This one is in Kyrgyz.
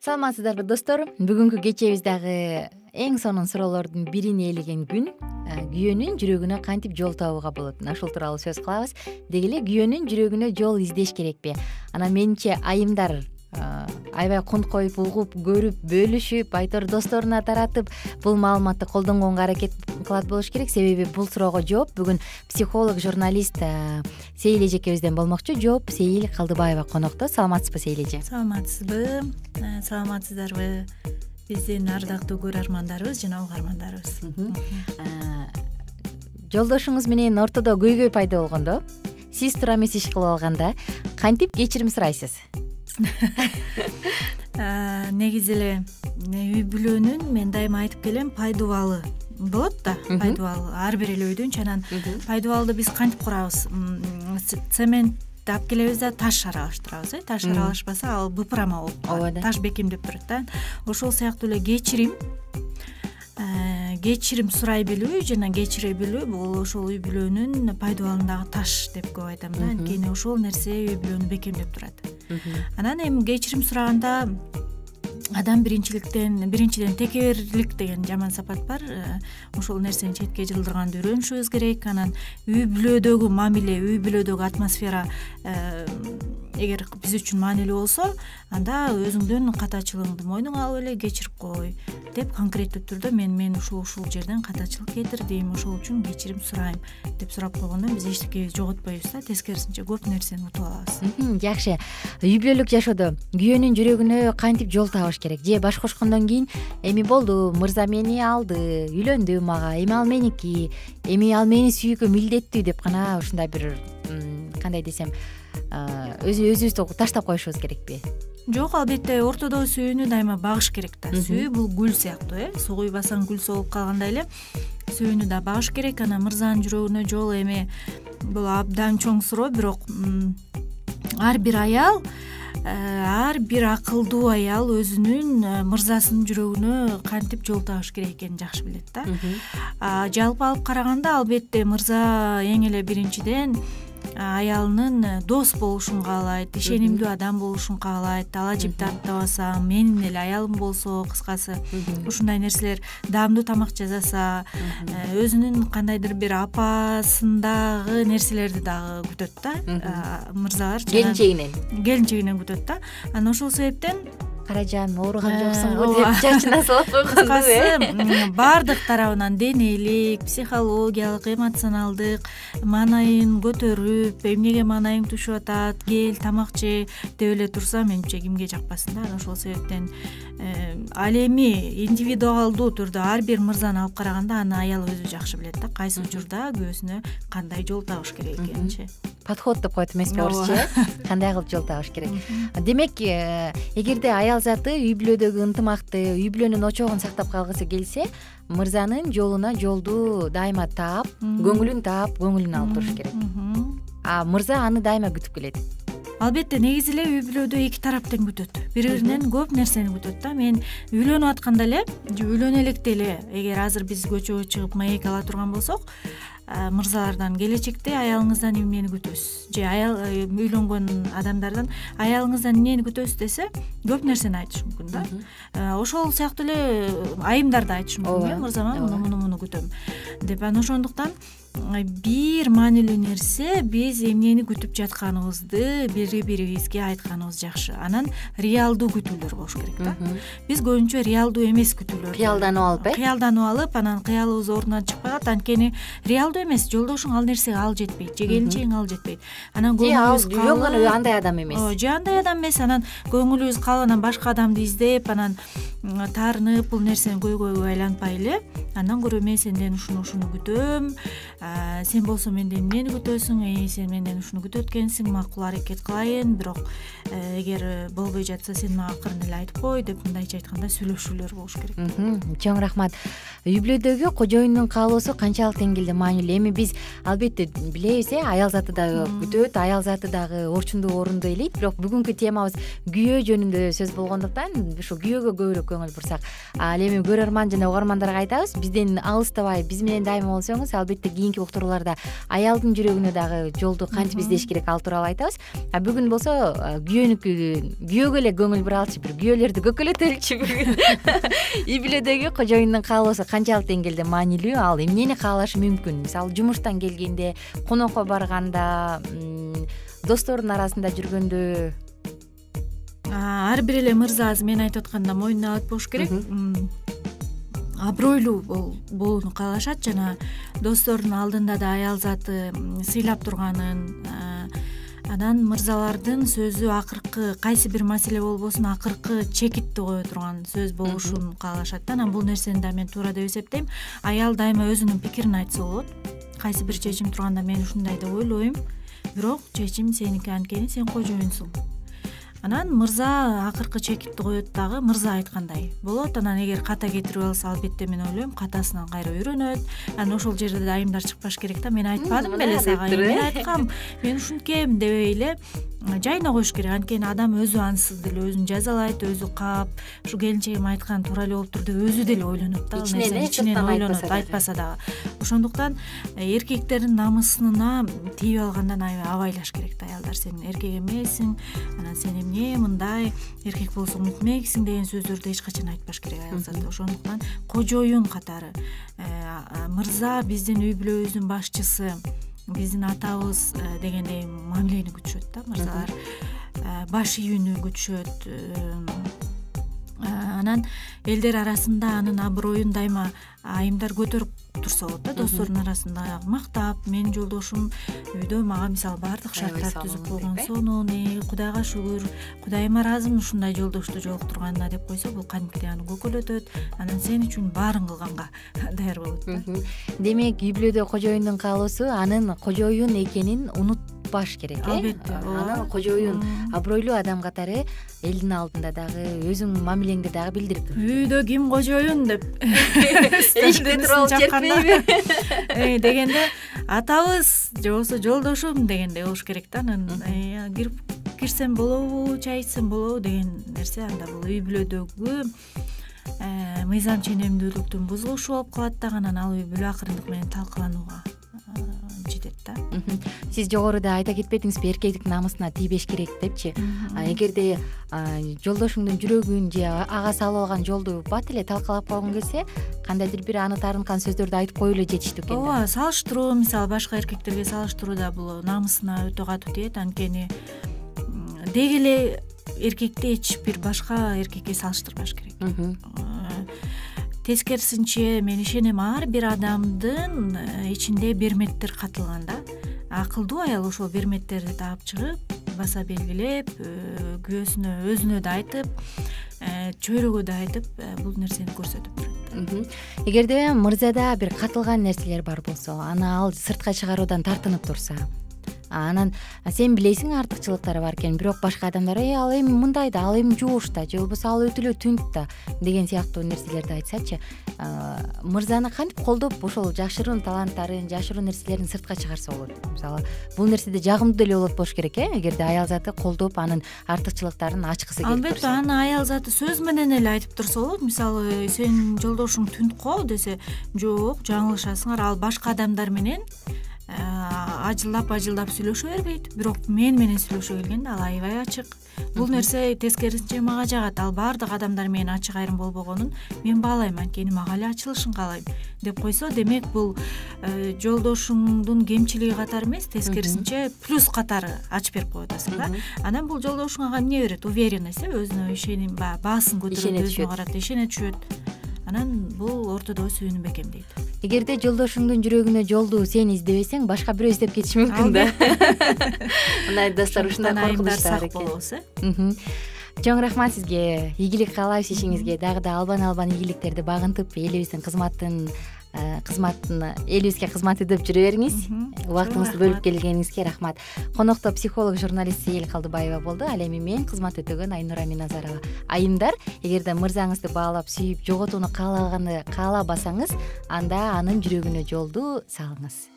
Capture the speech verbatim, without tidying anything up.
Саламатсыздарбы достор. Бүгүнкү кечебиз дагы эң сонун суроолордун бирине ээлеген күн. Күйөөнүн жүрөгүнө кантип жол табууга болот? Мына ушул тууралуу сөз кылабыз. Деги эле күйөөнүн жүрөгүнө жол издеш керекпи? Анан менимче айымдар аябай кунт коюп, угуп, көрүп, бөлүшүп, айтор досторуна таратып, бул маалыматты колдонгонго аракет кылат болуш керек. Себеби бул суроого жооп бүгүн психолог, журналист Сейил эжекебизден болмокчу. Жооп Сейил Калдыбаева конокто. Саламатсызбы, Сейил эже? Саламатсызбы, саламатсыздарбы биздин ардактуу көрөрмандарыбыз жана угармандарыбыз. Жолдошуңуз менен ортодо көйгөй пайда болгондо, сиз туура эмес иш кылып алганда кантип кечирим сурайсыз? Негизи эле үй бүлөнүн мен дайыма айтып келем, пайдубалы болот да, пайдубал ар бир эле үйдүнчү. Анан пайдубалды биз кантип курабыз? Цемент алып келебиз да таш аралаштырабыз, э таш аралашпаса ал быпырама болуп калат, таш бекемдеп турат да. Ошол сыяктуу эле кечирим кечирим сурай билүү жана кечире билүү бул ошол үй бүлөнүн пайдубалындагы таш деп көп айтам да. Анткени ошол нерсе үй бүлөнү бекемдеп турат. Анан эми кечирим сураганда адам биринчиликтен биринчиден текеберлик деген жаман сапат бар. Ошол нерсени четке жылдырганды үйрөнүшүбүз керек. Анан үй бүлөдөгү мамиле, үй бүлөдөгү атмосфера эгер биз үчүн маанилүү болсо, анда өзүңдүн катачылыгыңды мойнуңа алып эле кечирип кой деп конкреттүү түрдө мен мен ушул ушул жерден катачылык кетирдим, ошол үчүн кечирим сурайм деп сурап койгондо биз эчтекебизди жоготпойбуз да, тескерисинче көп нерсени утуп алабыз. Жакшы. Үй бүлөлүк жашоодо күйөөнүн жүрөгүнө кантип жол табыш керек? Же баш кошкондон кийин эми болду, мырза мени алды, үйлөндү мага, эми ал меники, эми ал мени сүйүүгө милдеттүү деп гана ушундай бир кандай десем, өзү өзүбүздү таштап коюшубуз керекпи? Жок, албетте ортодогу сүйүүнү дайыма багыш керек да. Сүйүү бул гүл сыяктуу, э сугуй басаң гүл солуп калгандай эле сүйүүнү да багыш керек. Анан мырзанын жүрөгүнө жол эми бул абдан чоң суроо, бирок ар бир аял, ар бир акылдуу аял өзүнүн мырзасынын жүрөгүнө кантип жол табыш керек экенин жакшы билет да. Жалпы алып караганда албетте мырза эң эле биринчиден аялынын дос болушун каалайт, ишенимдүү адам болушун каалайт. Ала жипти аттабасам, менин эле аялым болсо, кыскасы ушундай нерселер, даамдуу тамак жасаса, өзүнүн кандайдыр бир апасындагы нерселерди дагы күтөт да. Мырзалар келинчегинен келинчегинен күтөт да. Анан ошол себептен каражан ооруган жоксуңбу деп чачына салып койгонду, э баардык тарабынан денелик, психологиялык, эмоционалдык маанайын көтөрүп, эмнеге маанайың түшүп атат, кел тамак же деп эле турса, менимче кимге жакпасын да. Ошол себептен ал эми индивидуалдуу түрдө ар бир мырзаны алып караганда аны аял өзү жакшы билет да, кайсы учурда күйөөсүнө кандай жол табыш керек экенинчи. Подход деп коет эмеспи орусча? Кандай кылып жол табыш керек? Демек, эгерде аял заты үй бүлөдөгү ынтымакты, үй бүлөнүн очогун сактап калгысы келсе, мырзанын жолуна жолду дайыма таап, көңүлүн таап, көңүлүн алып туруш керек. А мырза аны дайыма күтүп келет. Албетте негизи эле үй бүлөдө эки тараптан күтөт. Бири-биринен көп нерсени күтөт да. Мен үйлөнүп атканда эле, же үйлөнө электе эле, эгер азыр биз көчөгө чыгып маек ала турган болсок, мырзалардан келечекте аялыңыздан эмнени күтөсүз? Же аял үйлөнгөн адамдардан аялыңыздан эмнени күтөсүз десе, көп нерсени айтышы мүмкүн да. Ошол сыяктуу эле айымдар да айтышы мүмкүн, мырзаман муну муну муну күтөм деп. Анан ошондуктан бир маанилүү нерсе биз эмнени күтүп жатканыбызды бири бирибизге айтканыбыз жакшы. Анан реалдуу күтүүлөр болуш керек да. Биз көбүнчө реалдуу эмес күтүүлөр, кыялданып алып, э кыялданып алып, анан кыялыбыз ордунан чыкпай калат. Анткени реалдуу эмес, жолдошуң ал нерсеге ал жетпейт, же келинчегиң ал жетпейт. Анан көңүлүбүз калып, андай адам эмес, же андай адам эмес. Анан көңүлүбүз калып, анан башка адамды издеп, анан таарынып, бул нерсени көйгөйгө айлантпай эле, андан көрө мен сенден ушуну ушуну күтөм, сен болсо менден эмнени күтөсүң, эй сен менден ушуну күтөт экенсиң, макул аракет кылайын, бирок эгер болбой жатса сен мага акырын эле айтып кой деп мындайча айтканда сүйлөшүүлөр болуш керек. Чоң рахмат. Үй бүлөдөгү кожоюндун каалоосу канчалык деңгээлде маанилүү? Эми биз албетте билебиз, э аял заты дагы күтөт, аял заты дагы орчундуу орунду ээлейт. Бирок бүгүнкү темабыз күйөө жөнүндө сөз болгондуктан ушу күйөөгө көбүрөөк көңүл бурсак. Ал эми көрөрман жана угармандарга айтабыз, бизден алыстабай, биз менен дайыма болсоңуз, албетте кийинки кийинки уктурууларда аялдын жүрөгүнө дагы жолду кантип издеш керек ал тууралуу айтабыз. А бүгүн болсо күйөөнүкү күйөөгө эле көңүл бура алчы, бир күйөөлөрдү көкөлөтөлүчү бүгүн. Үй бүлөдөгү кожоюндун каалоосу канчалык деңгээлде маанилүү, ал эмнени каалашы мүмкүн? Мисалы жумуштан келгенде, конокко барганда, достордун арасында жүргөндө. Ар бир эле мырза азыр мен айтып атканда мойнуна алып болуш керек. Абройлуу болууну каалашат жана достордун алдында да аял заты сыйлап турганын, анан мырзалардын сөзү акыркы кайсы бир маселе болбосун акыркы чекитти кое турган сөз болушун каалашат. Анан бул нерсени да мен туура деп эсептейм. Аял дайыма өзүнүн пикирин айтса болот. Кайсы бир чечим турганда мен ушундай деп ойлойм, бирок чечим сеники, анткени сен кожоюнсуң. Анан мырза акыркы чекитти коет дагы, мырза айткандай болот. Анан эгер ката кетирип алса, албетте мен ойлойм катасынан кайра үйрөнөт. Анан ошол жерде да айымдар чыкпаш керек да. Мен айтпадым беле сага, мен айткам, мен ушинткем дебей эле жайына коюш керек. Анткени адам өзү ансыз деле өзүн жазалайт, өзү каап, ушу келинчегим айткан туура эле болуптур деп өзү деле ойлонот да. Ичинен ойлонот, айтпаса дагы. Ошондуктан эркектердин намысына тийип алгандан абайлаш керек да. Аялдар, сен эркек эмессиң, анан сен эмне мындай, эркек болсоң мынтмексиң деген сөздөрдү эч качан айтпаш керек аял заты. Ошондуктан кожоюн катары мырза биздин үй бүлөбүздүн башчысы, биздин атабыз дегендей мамилени күтүшөт да. Мырзалар баш ийүүнү күтүшөт. Анан элдер арасында анын аброюн дайыма айымдар көтөрүп турса болот да. Достордун арасында мактап, менин жолдошум үйдө мага мисалы баардык шарттарды түзүп койгон, сонун, Кудайга шүгүр, Кудайыма ыраазымын ушундай жолдошту жолуктурганына деп койсо, бул кадимкидей аны көкөлөтөт. Анан сен үчүн баарын кылганга даяр болот да. Демек, үй бүлөдө кожоюндун каалоосу анын кожоюн экенин унутпаш керек, э? Албетте. Анан кожоюн абройлуу адам катары элдин алдында дагы өзүң мамилеңди дагы билдирип тур. Үйдө ким кожоюн деп эшикте туруп черпейби дегенде атабыз же болбосо жолдошум дегендей болуш керек да. Анан кирип кирсем болобу, чай ичсем болобу деген нерсе анда бул үй бүлөдөгү мыйзам ченемдүүлүктүн бузулушу болуп калат дагы. Анан ал үй бүлө акырындык менен талкаланууга жетет да. Сиз жогоруда айта кетпедиңизби, эркектик намысына тийбеш керек депчи. Эгерде жолдошуңдун жүрөгүн же ага салып алган жолду бат эле талкалап койгуң келсе, кандайдыр бир аны таарынткан сөздөрдү айтып коюп эле жетиштүү экен да. Ооба, салыштыруу, мисалы башка эркектерге салыштырууда бул намысына өтө катуу тиет. Анткени деги эле эркекти эч бир башка эркекке салыштырбаш керек. Тескерисинче мен ишенем, ар бир адамдын ичинде берметтер катылган да. Акылдуу аял ошол берметтерди таап чыгып, баса белгилеп, күйөөсүнө, өзүнө да айтып, чөйрөгө да айтып, бул нерсени көрсөтүп турат. Эгерде мырзада бир катылган нерселер бар болсо, аны ал сыртка чыгаруудан тартынып турса, анан сен билесиң артыкчылыктары бар экен, бирок башка адамдар ал эми мындай да, ал эми жууш да, же болбосо ал өтө эле түнт да деген сыяктуу нерселерди айтсачы, мырзаны кантип колдоп ошол жашыруун таланттарын, жашыруун нерселерин сыртка чыгарса болот? Мисалы, бул нерседе жагымдуу деле болот болуш керек, э? Эгерде аял заты колдоп анын артыкчылыктарын ачкысы келип турса. Албетте, аны аял заты сөз менен эле айтып турса болот. Мисалы, сен жолдошуң түнт го десе, жок, жаңылышасыңар, ал башка адамдар менен ажылдап ажылдап сүйлөшө бербейт, бирок мен менен сүйлөшө келгенде ал аябай ачык. Бул нерсе тескерисинче мага жагат. Ал баардык адамдар менен ачык айрым болбогонун мен баалайм, анткени мага эле ачылышын каалайм деп койсо, демек бул жолдошуңдун кемчилиги катары эмес, тескерисинче плюс катары ачып берип коюп атасың да. Анан бул жолдошуңа эмне берет? Уверенность, өзүнө ишеним, баасын көтөрүп, өзүнө карата ишене түшөт. Анан бул ортодо сүйүүнү бекемдейт. Эгерде жолдошуңдун жүрөгүнө жолду сен издебесең, башка бирөө издеп кетиши мүмкүн да. Мындай достор ушундай коркунучтар экен. Чоң рахмат сизге. Ийгилик каалайбыз ишиңизге. Дагы да албан-албан ийгиликтерди багынтып, элибиздин кызматын кызматын элибизге кызмат этип жүрө бериңиз. Убактыңызды бөлүп келгениңизге рахмат. Конокто психолог, журналист Сейил Калдыбаева болду. Ал эми мен кызмат өтөгөн Айнура Миназарова. Айымдар, эгерде мырзаңызды баалап сүйүп, жоготууну каалаганы каалабасаңыз, анда анын жүрөгүнө жолду салыңыз.